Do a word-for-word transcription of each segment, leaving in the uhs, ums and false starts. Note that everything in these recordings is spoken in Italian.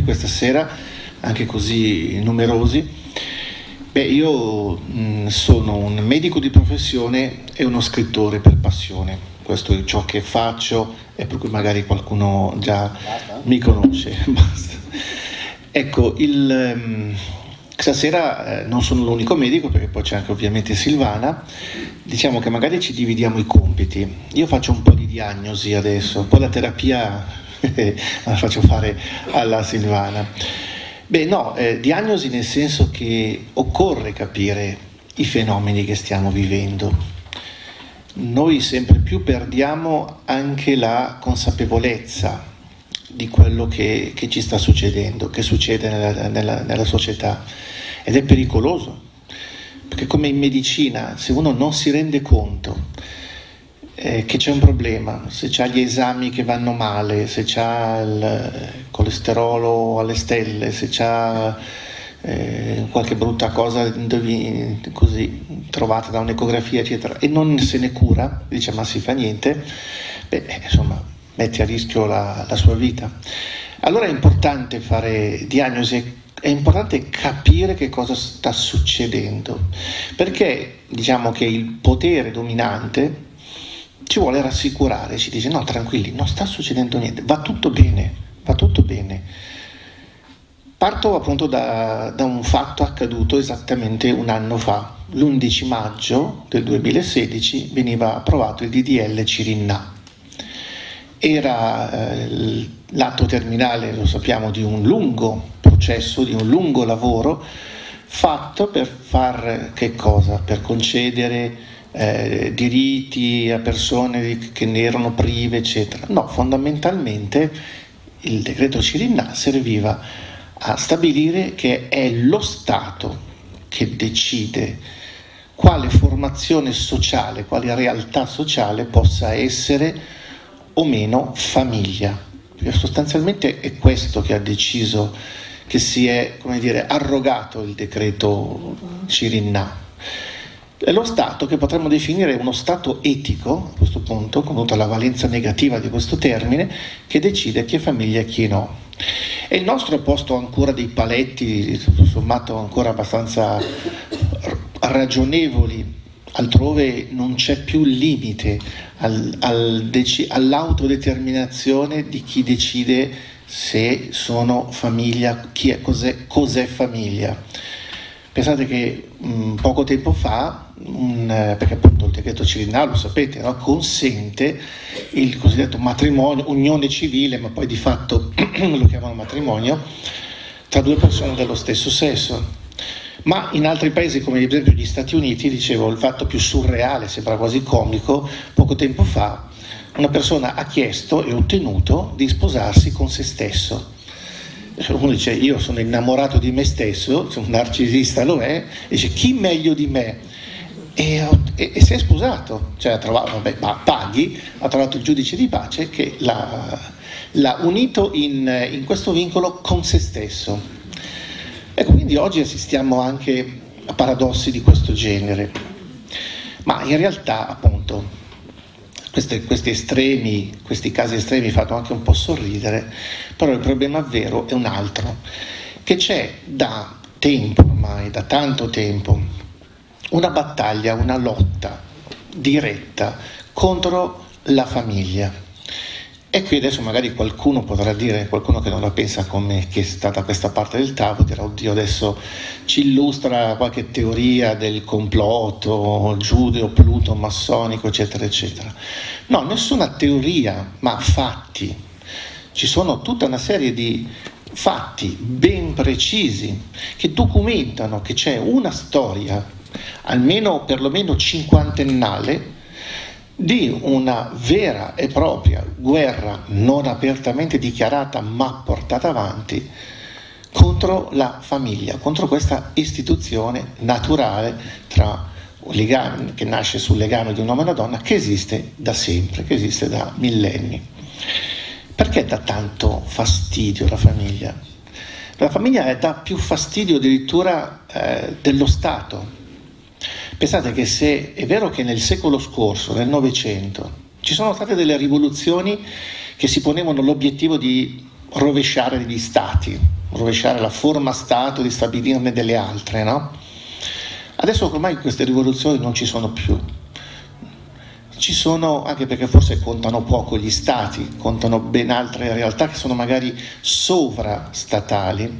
questa sera, anche così numerosi. Beh, io mh, sono un medico di professione e uno scrittore per passione. Questo è ciò che faccio e per cui magari qualcuno già Basta. mi conosce. Basta. Ecco, il, um, stasera eh, non sono l'unico medico, perché poi c'è anche ovviamente Silvana. Diciamo che magari ci dividiamo i compiti. Io faccio un po' di diagnosi adesso, un po' la terapia la faccio fare alla Silvana. Beh no, eh, diagnosi nel senso che occorre capire i fenomeni che stiamo vivendo. Noi sempre più perdiamo anche la consapevolezza di quello che, che ci sta succedendo, che succede nella, nella, nella società, ed è pericoloso, perché come in medicina, se uno non si rende conto eh, che c'è un problema, se c'ha gli esami che vanno male, se c'ha il colesterolo alle stelle, se c'ha eh, qualche brutta cosa così trovata da un'ecografia eccetera, e non se ne cura, dice ma si fa niente, beh insomma mette a rischio la, la sua vita. Allora è importante fare diagnosi, è importante capire che cosa sta succedendo, perché diciamo che il potere dominante ci vuole rassicurare, ci dice no, tranquilli, non sta succedendo niente, va tutto bene, va tutto bene. Parto appunto da, da un fatto accaduto esattamente un anno fa. L'undici maggio del duemilasedici veniva approvato il D D L Cirinnà. Era eh, l'atto terminale, lo sappiamo, di un lungo processo, di un lungo lavoro fatto per far che cosa? Per concedere eh, diritti a persone che ne erano prive, eccetera. No, fondamentalmente il decreto Cirinnà serviva a stabilire che è lo Stato che decide quale formazione sociale, quale realtà sociale possa essere o meno famiglia. Perché sostanzialmente è questo che ha deciso, che si è, come dire, arrogato il decreto Cirinnà. È lo Stato che potremmo definire uno Stato etico, a questo punto, con tutta la valenza negativa di questo termine, che decide chi è famiglia e chi no. E il nostro ha posto ancora dei paletti, tutto sommato ancora abbastanza ragionevoli, altrove non c'è più limite al, al deci, all'autodeterminazione di chi decide se sono famiglia, chi è, cos'è, cos'è famiglia. Pensate che mh, poco tempo fa, un, perché appunto il decreto Cirinnà, lo sapete, no? Consente il cosiddetto matrimonio, unione civile, ma poi di fatto lo chiamano matrimonio, tra due persone dello stesso sesso. Ma in altri paesi, come ad esempio gli Stati Uniti, dicevo, il fatto più surreale, sembra quasi comico, poco tempo fa una persona ha chiesto e ottenuto di sposarsi con se stesso. Uno dice io sono innamorato di me stesso, un narcisista lo è, e dice chi meglio di me? E, e, e si è sposato, cioè ha trovato, vabbè, paghi, ha trovato il giudice di pace che l'ha, l'ha unito in, in questo vincolo con se stesso. Ecco, quindi oggi assistiamo anche a paradossi di questo genere, ma in realtà appunto questi, questi estremi, questi casi estremi fanno anche un po' sorridere, però il problema vero è un altro, che c'è da tempo ormai, da tanto tempo, una battaglia, una lotta diretta contro la famiglia. E qui adesso magari qualcuno potrà dire, qualcuno che non la pensa come che sta da questa parte del tavolo, dirà oddio adesso ci illustra qualche teoria del complotto, giudeo, pluto, massonico, eccetera, eccetera. No, nessuna teoria, ma fatti. Ci sono tutta una serie di fatti ben precisi che documentano che c'è una storia, almeno perlomeno cinquantennale, di una vera e propria guerra non apertamente dichiarata ma portata avanti contro la famiglia, contro questa istituzione naturale tra un legame che nasce sul legame di un uomo e una donna, che esiste da sempre, che esiste da millenni. Perché dà tanto fastidio la famiglia? La famiglia dà più fastidio addirittura eh, dello Stato. Pensate che se è vero che nel secolo scorso, nel Novecento, ci sono state delle rivoluzioni che si ponevano l'obiettivo di rovesciare degli stati, rovesciare la forma stato, di stabilirne delle altre, no? Adesso ormai queste rivoluzioni non ci sono più. Ci sono, anche perché forse contano poco gli stati, contano ben altre realtà che sono magari sovrastatali,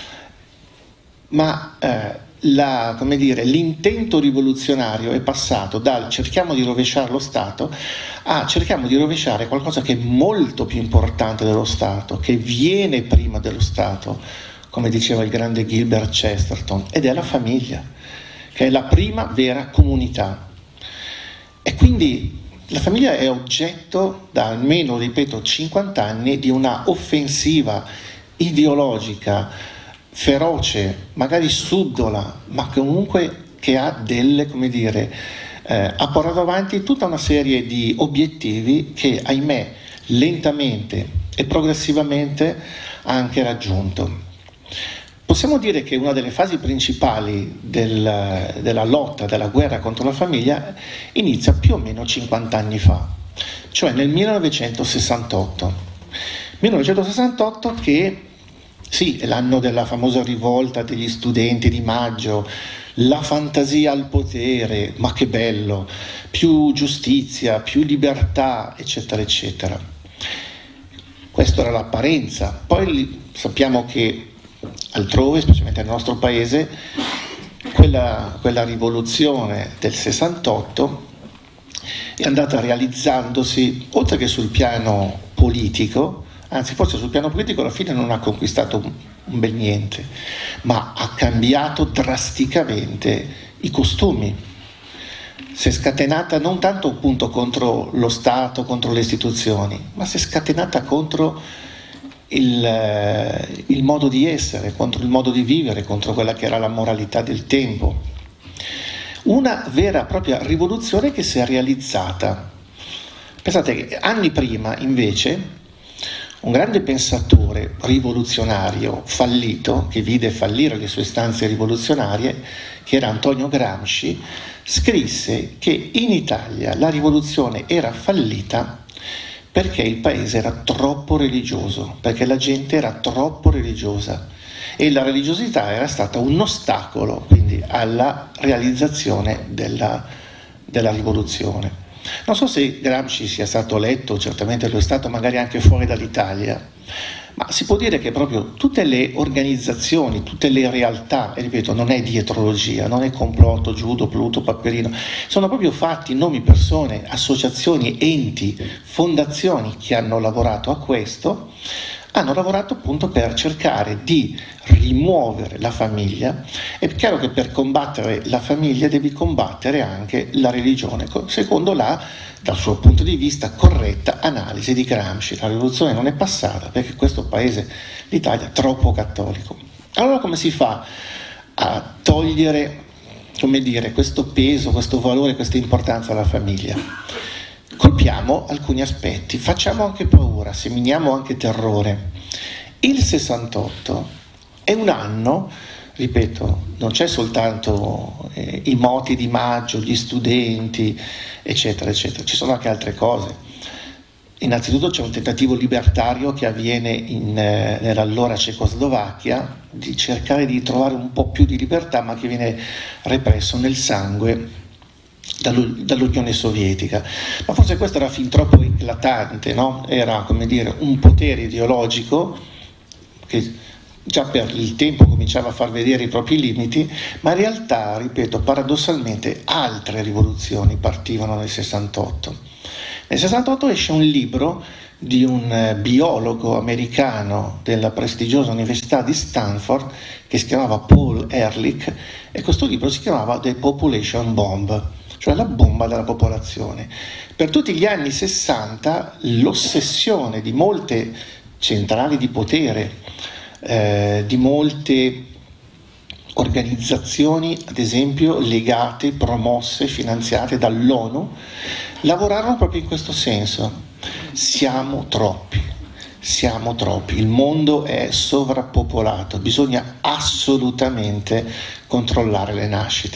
ma eh, la, come dire, l'intento rivoluzionario è passato dal cerchiamo di rovesciare lo Stato a cerchiamo di rovesciare qualcosa che è molto più importante dello Stato, che viene prima dello Stato, come diceva il grande Gilbert Chesterton, ed è la famiglia, che è la prima vera comunità. E quindi la famiglia è oggetto da almeno, ripeto, cinquanta anni di una offensiva ideologica, feroce, magari subdola, ma comunque che ha delle, come dire, eh, ha portato avanti tutta una serie di obiettivi che, ahimè, lentamente e progressivamente ha anche raggiunto. Possiamo dire che una delle fasi principali del, della lotta, della guerra contro la famiglia inizia più o meno cinquanta anni fa, cioè nel millenovecentosessantotto. millenovecentosessantotto che, sì, è l'anno della famosa rivolta degli studenti di maggio, la fantasia al potere, ma che bello, più giustizia, più libertà, eccetera, eccetera. Questa era l'apparenza. Poi sappiamo che altrove, specialmente nel nostro paese, quella, quella rivoluzione del sessantotto è andata realizzandosi, oltre che sul piano politico, anzi forse sul piano politico alla fine non ha conquistato un, un bel niente, ma ha cambiato drasticamente i costumi. Si è scatenata non tanto appunto contro lo Stato, contro le istituzioni, ma si è scatenata contro Il, il modo di essere, contro il modo di vivere, contro quella che era la moralità del tempo. Una vera e propria rivoluzione che si è realizzata. Pensate che anni prima, invece, un grande pensatore rivoluzionario fallito, che vide fallire le sue istanze rivoluzionarie, che era Antonio Gramsci, scrisse che in Italia la rivoluzione era fallita perché il paese era troppo religioso, perché la gente era troppo religiosa e la religiosità era stata un ostacolo quindi alla realizzazione della, della rivoluzione. Non so se Gramsci sia stato letto, certamente lo è stato magari anche fuori dall'Italia, ma si può dire che proprio tutte le organizzazioni, tutte le realtà, e ripeto, non è dietrologia, non è complotto, Giudo, Pluto, Paperino, sono proprio fatti, nomi, persone, associazioni, enti, fondazioni che hanno lavorato a questo, hanno lavorato appunto per cercare di rimuovere la famiglia. È chiaro che per combattere la famiglia devi combattere anche la religione, secondo la, dal suo punto di vista, corretta analisi di Gramsci. La rivoluzione non è passata perché questo paese, l'Italia, è troppo cattolico. Allora come si fa a togliere, come dire, questo peso, questo valore, questa importanza alla famiglia? Colpiamo alcuni aspetti, facciamo anche paura, seminiamo anche terrore. Il sessantotto è un anno, ripeto, non c'è soltanto eh, i moti di maggio, gli studenti, eccetera, eccetera, ci sono anche altre cose. Innanzitutto c'è un tentativo libertario che avviene in, eh, nell'allora Cecoslovacchia di cercare di trovare un po' più di libertà, ma che viene represso nel sangue dall'Unione Sovietica. Ma forse questo era fin troppo eclatante, no? Era, come dire, un potere ideologico che già per il tempo cominciava a far vedere i propri limiti, ma in realtà, ripeto, paradossalmente altre rivoluzioni partivano nel sessantotto. Nel sessantotto esce un libro di un biologo americano della prestigiosa Università di Stanford che si chiamava Paul Ehrlich, e questo libro si chiamava The Population Bomb, cioè la bomba della popolazione. Per tutti gli anni sessanta l'ossessione di molte centrali di potere, eh, di molte organizzazioni, ad esempio legate, promosse, finanziate dall'ONU, lavorarono proprio in questo senso. Siamo troppi, siamo troppi, il mondo è sovrappopolato, bisogna assolutamente controllare le nascite.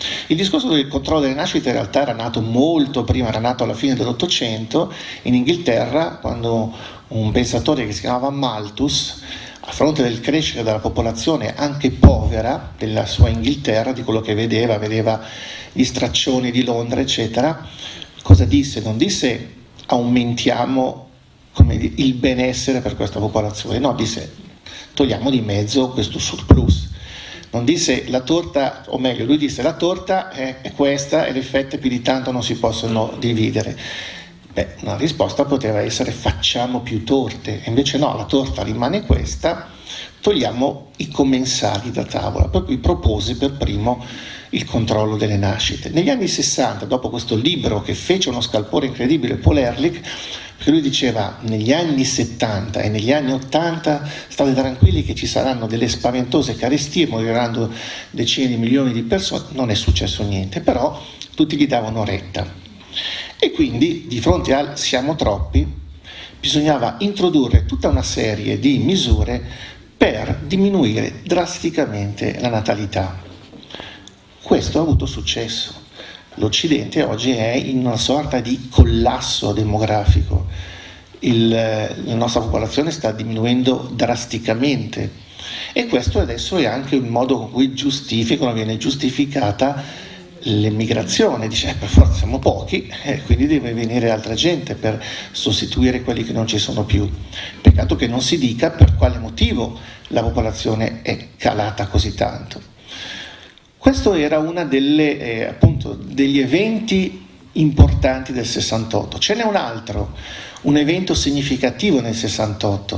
Il discorso del controllo delle nascite in realtà era nato molto prima, era nato alla fine dell'Ottocento in Inghilterra, quando un pensatore che si chiamava Malthus, a fronte del crescere della popolazione anche povera della sua Inghilterra, di quello che vedeva, vedeva gli straccioni di Londra, eccetera, cosa disse? Non disse aumentiamo come dire, il benessere per questa popolazione, no, disse togliamo di mezzo questo surplus. Non disse la torta, o meglio, lui disse la torta è, è questa e le fette più di tanto non si possono dividere. Beh, una risposta poteva essere facciamo più torte, e invece no, la torta rimane questa, togliamo i commensali da tavola, per cui propose per primo il controllo delle nascite. Negli anni sessanta, dopo questo libro che fece uno scalpore incredibile, Paul Ehrlich, perché lui diceva negli anni settanta e negli anni ottanta state tranquilli che ci saranno delle spaventose carestie, moriranno decine di milioni di persone, non è successo niente, però tutti gli davano retta. E quindi di fronte al siamo troppi bisognava introdurre tutta una serie di misure per diminuire drasticamente la natalità. Questo ha avuto successo. L'Occidente oggi è in una sorta di collasso demografico. Il, la nostra popolazione sta diminuendo drasticamente e questo adesso è anche il modo con cui giustificano, viene giustificata l'emigrazione, dice eh, per forza siamo pochi, eh, quindi deve venire altra gente per sostituire quelli che non ci sono più. Peccato che non si dica per quale motivo la popolazione è calata così tanto. Questo era uno eh, degli eventi importanti del sessantotto. Ce n'è un altro, un evento significativo nel sessantotto.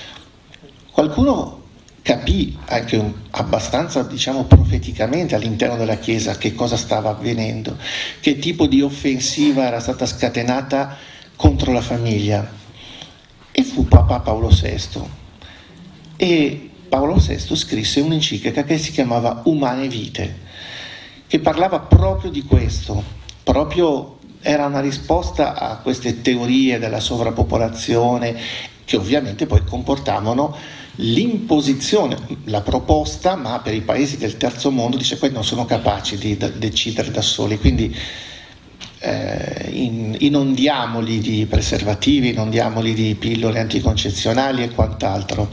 Qualcuno capì anche un, abbastanza, diciamo, profeticamente all'interno della Chiesa che cosa stava avvenendo, che tipo di offensiva era stata scatenata contro la famiglia. E fu Papa Paolo sesto. E Paolo sesto scrisse un'enciclica che si chiamava Humanae Vitae, che parlava proprio di questo, proprio era una risposta a queste teorie della sovrappopolazione che ovviamente poi comportavano l'imposizione, la proposta, ma per i paesi del terzo mondo dice che non sono capaci di da, decidere da soli, quindi eh, in, inondiamoli di preservativi, inondiamoli di pillole anticoncezionali e quant'altro.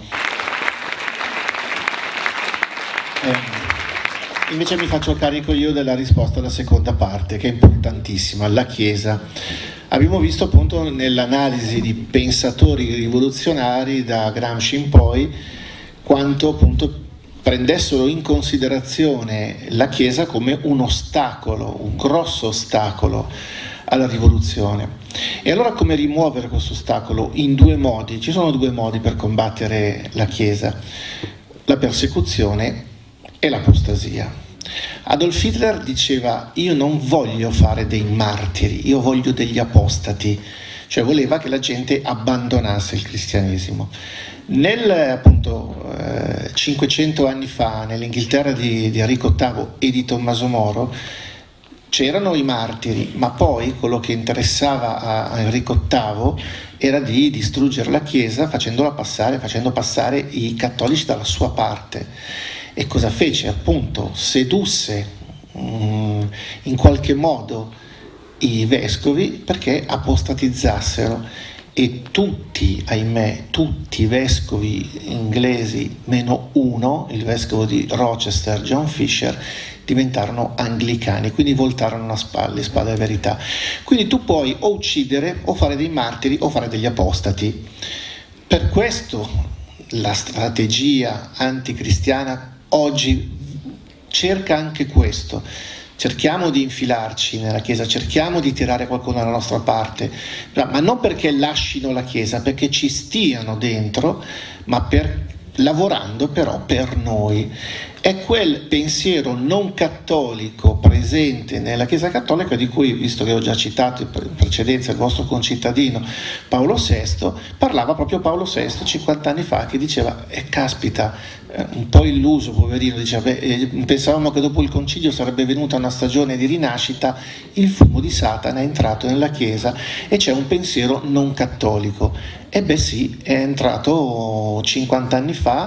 Eh, invece mi faccio carico io della risposta alla seconda parte, che è importantissima, la Chiesa. Abbiamo visto appunto nell'analisi di pensatori rivoluzionari da Gramsci in poi quanto appunto prendessero in considerazione la Chiesa come un ostacolo, un grosso ostacolo alla rivoluzione. E allora come rimuovere questo ostacolo? In due modi, ci sono due modi per combattere la Chiesa, la persecuzione e l'apostasia. Adolf Hitler diceva io non voglio fare dei martiri, io voglio degli apostati, cioè voleva che la gente abbandonasse il cristianesimo. Nel appunto eh, cinquecento anni fa, nell'Inghilterra di, di Enrico ottavo e di Tommaso Moro, c'erano i martiri, ma poi quello che interessava a, a Enrico ottavo era di distruggere la Chiesa facendola passare, facendo passare i cattolici dalla sua parte. E cosa fece? Appunto sedusse um, in qualche modo i vescovi perché apostatizzassero, e tutti, ahimè, tutti i vescovi inglesi meno uno, il vescovo di Rochester, John Fisher, diventarono anglicani, quindi voltarono la spalla, le spalle alla verità. Quindi tu puoi o uccidere o fare dei martiri o fare degli apostati. Per questo la strategia anticristiana oggi cerca anche questo. Cerchiamo di infilarci nella Chiesa, cerchiamo di tirare qualcuno dalla nostra parte, ma non perché lasciano la Chiesa, perché ci stiano dentro, ma per, lavorando però per noi. È quel pensiero non cattolico presente nella Chiesa cattolica di cui, visto che ho già citato in precedenza il vostro concittadino Paolo sesto, parlava proprio Paolo sesto cinquanta anni fa, che diceva, eh, caspita, eh, un po' illuso, poverino, diceva, beh, eh, pensavamo che dopo il concilio sarebbe venuta una stagione di rinascita, il fumo di Satana è entrato nella Chiesa e c'è un pensiero non cattolico. E beh sì, è entrato cinquanta anni fa,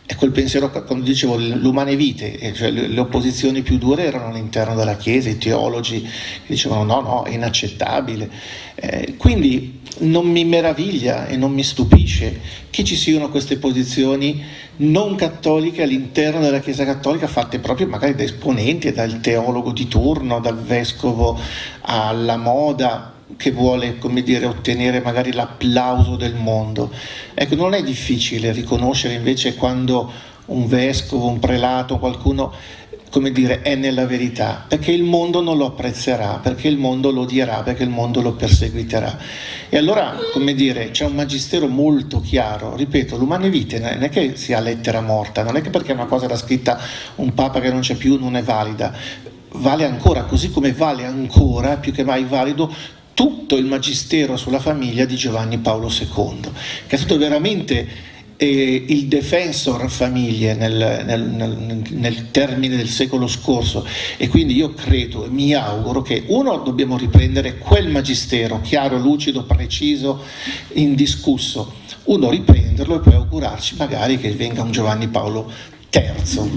è quel pensiero, quando dicevo l'umane vite, cioè le opposizioni più dure erano all'interno della Chiesa, i teologi che dicevano no, no, è inaccettabile. Eh, quindi non mi meraviglia e non mi stupisce che ci siano queste posizioni non cattoliche all'interno della Chiesa cattolica, fatte proprio magari da esponenti, dal teologo di turno, dal vescovo alla moda, che vuole, come dire, ottenere magari l'applauso del mondo. Ecco, non è difficile riconoscere invece quando un vescovo, un prelato, qualcuno, come dire, è nella verità, perché il mondo non lo apprezzerà, perché il mondo lo odierà, perché il mondo lo perseguiterà. E allora, come dire, c'è un magistero molto chiaro, ripeto, l'umane vite non è che sia lettera morta, non è che perché una cosa era scritta un papa che non c'è più non è valida, vale ancora, così come vale ancora, più che mai valido, tutto il magistero sulla famiglia di Giovanni Paolo secondo, che è stato veramente eh, il defensor famiglie nel, nel, nel, nel termine del secolo scorso, e quindi io credo e mi auguro che uno dobbiamo riprendere quel magistero chiaro, lucido, preciso, indiscusso, uno riprenderlo e poi augurarci magari che venga un Giovanni Paolo terzo.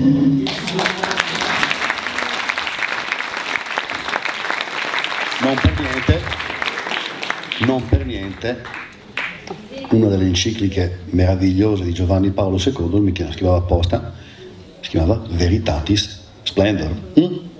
Non per niente, non per niente, una delle encicliche meravigliose di Giovanni Paolo secondo, mi scriveva apposta, si chiamava Veritatis Splendor. Mm?